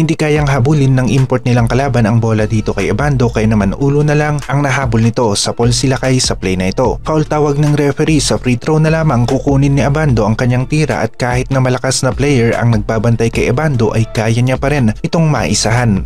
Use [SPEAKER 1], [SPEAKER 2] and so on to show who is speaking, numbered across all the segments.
[SPEAKER 1] Hindi kayang habulin ng import nilang kalaban ang bola dito kay Abando kaya naman ulo na lang ang nahabol nito sa Paul Silacay sa play na ito. Foul tawag ng referee, sa free throw na lamang kukunin ni Abando ang kanyang tira at kahit na malakas na player ang nagbabantay kay Abando ay kaya niya pa rin itong maisahan.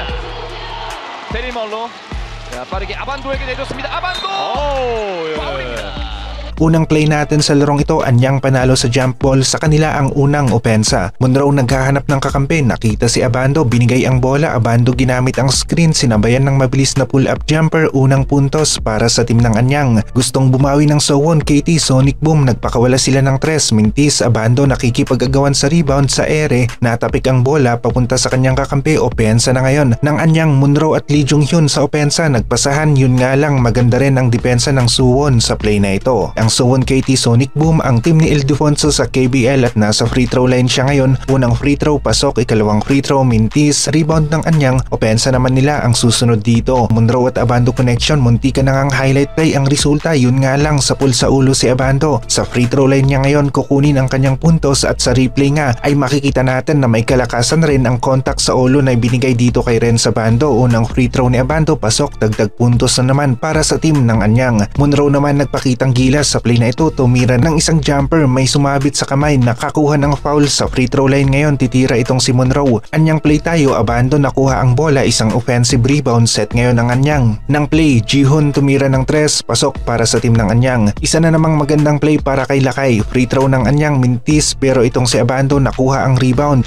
[SPEAKER 2] 빠르게 아반도에게 내줬습니다. 아반도! 파울입니다.
[SPEAKER 1] Unang play natin sa larong ito, Anyang panalo sa jump ball, sa kanila ang unang opensa. Monroe naghahanap ng kakampi, nakita si Abando, binigay ang bola, Abando ginamit ang screen, sinabayan ng mabilis na pull-up jumper, unang puntos para sa team ng Anyang. Gustong bumawi ng Sowon, KT, Sonic Boom, nagpakawala sila ng tres, Mintis, Abando nakikipag-agawan sa rebound sa ere, natapik ang bola papunta sa kanyang kakampi, opensa na ngayon ng Anyang. Monroe at Lee Jung-hyun sa opensa, nagpasahan, yun nga lang maganda rin ang depensa ng Suwon sa play na ito. Ang Suwon KT Sonic Boom ang team ni Ildefonso sa KBL at nasa free throw line siya ngayon. Unang free throw pasok, ikalawang free throw Mintis, rebound ng Anyang, opensa naman nila ang susunod dito. Monroe at Abando connection, muntika na ngang highlight play ang resulta, yun nga lang sa pull sa ulo si Abando. Sa free throw line niya ngayon kukunin ang kanyang puntos at sa replay nga ay makikita natin na may kalakasan rin ang contact sa ulo na ibinigay dito kay Renz Abando. Unang free throw ni Abando pasok, dagdag puntos na naman para sa team ng Anyang. Monroe naman nagpakitang gilas sa play na ito, tumira ng isang jumper, may sumabit sa kamay, nakakuha ng foul sa free throw line ngayon, titira itong si Monroe. Anyang play tayo, Abando nakuha ang bola, isang offensive rebound set ngayon ng Anyang. Nang play, Jihun tumira ng tres, pasok para sa team ng Anyang. Isa na namang magandang play para kay Lakay, free throw ng Anyang, Mintis, pero itong si Abando nakuha ang rebound.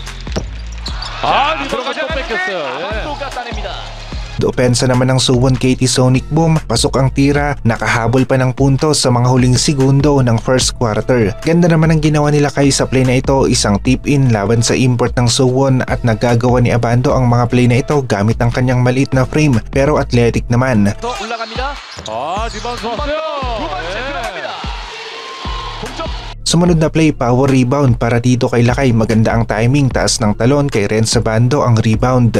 [SPEAKER 2] 아반도가 따냅니다.
[SPEAKER 1] Opensa naman ng Suwon KT Sonic Boom, pasok ang tira, nakahabol pa ng puntos sa mga huling segundo ng first quarter. Ganda naman ang ginawa nila kay sa play na ito, isang tip-in laban sa import ng Suwon at nagagawa ni Abando ang mga play na ito gamit ang kanyang maliit na frame pero athletic naman. Sumunod na play, power rebound para dito kay Lakay, maganda ang timing, taas ng talon kay Renz Abando ang rebound.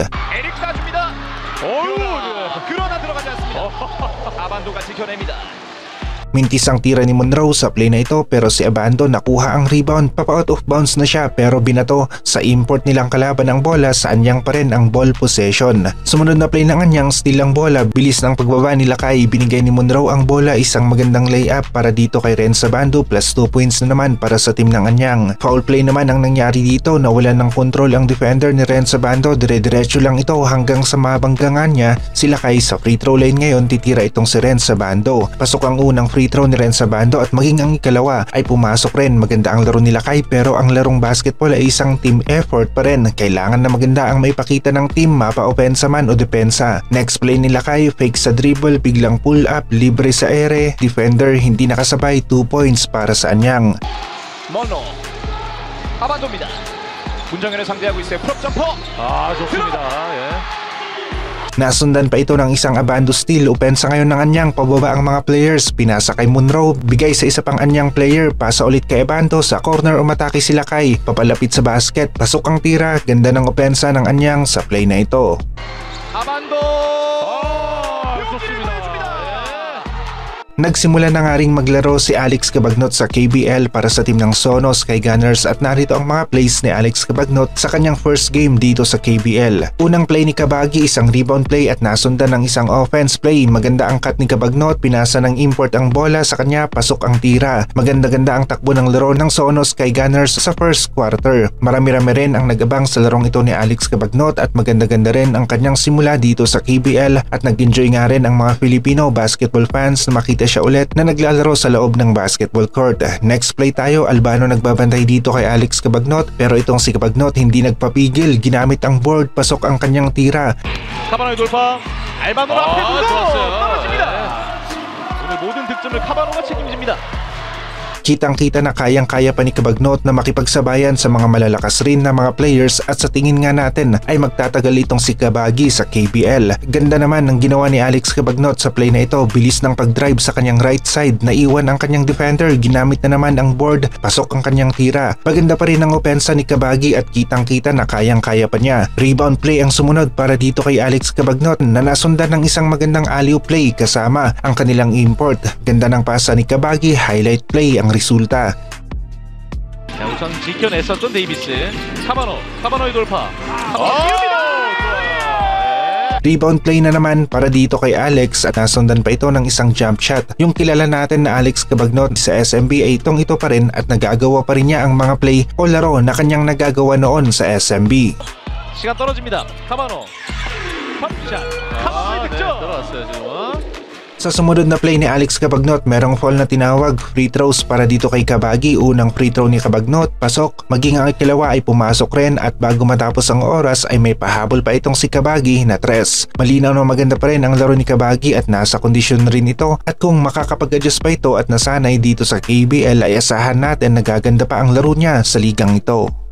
[SPEAKER 2] 그러나 들어가지 않습니다. 아반도가 지켜냅니다.
[SPEAKER 1] Mintis ang tira ni Monroe sa play na ito pero si Abando nakuha ang rebound, papa-out of bounds na siya pero binato sa import nilang kalaban ang bola, sa Anyang pa rin ang ball possession. Sumunod na play ng Anyang, steal ang bola, bilis ng pagbaba ni Lakay, binigay ni Monroe ang bola, isang magandang layup para dito kay Renz Abando, plus 2 points na naman para sa team ng Anyang. Foul play naman ang nangyari dito, nawalan ng control ang defender ni Renz Abando, dire-diretso lang ito hanggang sa mabanggangan niya si Lakay. Sa free throw line ngayon, titira itong si Renz Abando. Pasok ang unang free throw ni Renz Abando at maging ang ikalawa ay pumasok rin. Maganda ang laro ni Lakay pero ang larong basketball ay isang team effort pa rin. Kailangan na maganda ang maipakita ng team, mapa-opensa man o depensa. Next play ni Lakay, fake sa dribble, biglang pull up, libre sa ere, defender hindi nakasabay, 2 points para sa Anyang.
[SPEAKER 2] 모노 아반도입니다. 문정현을 상대하고 있어요. 풀업 점퍼. 좋습니다.
[SPEAKER 1] Nasundan pa ito ng isang Abando steal, opensa ngayon ng Anyang, pababa ang mga players, pinasa kay Monroe, bigay sa isa pang Anyang player, pasa ulit kay Abando, sa corner umatake si Lakay, papalapit sa basket, pasok ang tira, ganda ng opensa ng Anyang sa play na ito.
[SPEAKER 2] 아반도
[SPEAKER 1] Nagsimula na nga ring maglaro si Alex Cabagnot sa KBL para sa team ng Sonos kay Gunners at narito ang mga plays ni Alex Cabagnot sa kanyang first game dito sa KBL. Unang play ni Kabagi, isang rebound play at nasundan ng isang offense play. Maganda ang cut ni Cabagnot, pinasa ng import ang bola sa kanya, pasok ang tira. Maganda-ganda ang takbo ng laro ng Sonos kay Gunners sa first quarter. Marami-rami rin ang nagabang sa larong ito ni Alex Cabagnot at maganda-ganda rin ang kanyang simula dito sa KBL at nag-enjoy nga rin ang mga Filipino basketball fans na makita siya ulit na naglalaro sa loob ng basketball court. Next play tayo, Albano nagbabantay dito kay Alex Cabagnot pero itong si Cabagnot hindi nagpapigil, ginamit ang board, pasok ang kanyang tira.
[SPEAKER 2] 카바노의 돌파. 알바노가 앞에 두고 떨어집니다. 오늘 모든 득점을 카바노가 책임집니다.
[SPEAKER 1] Kitang-kita na kayang-kaya pa ni Cabagnot na makipagsabayan sa mga malalakas rin na mga players at sa tingin nga natin ay magtatagal itong si Kabagi sa KBL. Ganda naman ng ginawa ni Alex Cabagnot sa play na ito, bilis ng pag-drive sa kanyang right side, naiwan ang kanyang defender, ginamit na naman ang board, pasok ang kanyang tira. Maganda pa rin ang opensa ni Kabagi at kitang-kita na kayang-kaya pa niya. Rebound play ang sumunod para dito kay Alex Cabagnot na nasundan ng isang magandang alley-oop play kasama ang kanilang import. Ganda ng pasa ni Kabagi, highlight play ang resulta.
[SPEAKER 2] 자, 우선 지켜냈었던 데이비스. 카바노의 돌파. 카바노
[SPEAKER 1] Rebound play na naman para dito kay Alex at nasundan pa ito ng isang jump shot. Yung kilala natin na Alex Cabagnot sa SMB ay itong ito pa rin at nagagawa pa rin niya ang mga play o laro na kanyang nagagawa noon sa SMB.
[SPEAKER 2] 시간 떨어집니다. 카바노 팝샷. 카바노의 득점.
[SPEAKER 3] 들어왔어요 지금.
[SPEAKER 1] Sa sumunod na play ni Alex Cabagnot, merong foul na tinawag, free throws para dito kay Kabagi. Unang free throw ni Cabagnot, pasok, maging ang ikalawa ay pumasok rin at bago matapos ang oras ay may pahabol pa itong si Kabagi na 3. Malinaw na maganda pa rin ang laro ni Kabagi at nasa kondisyon rin ito at kung makakapag-adjust pa ito at nasanay dito sa KBL ay asahan natin na gaganda pa ang laro niya sa ligang ito.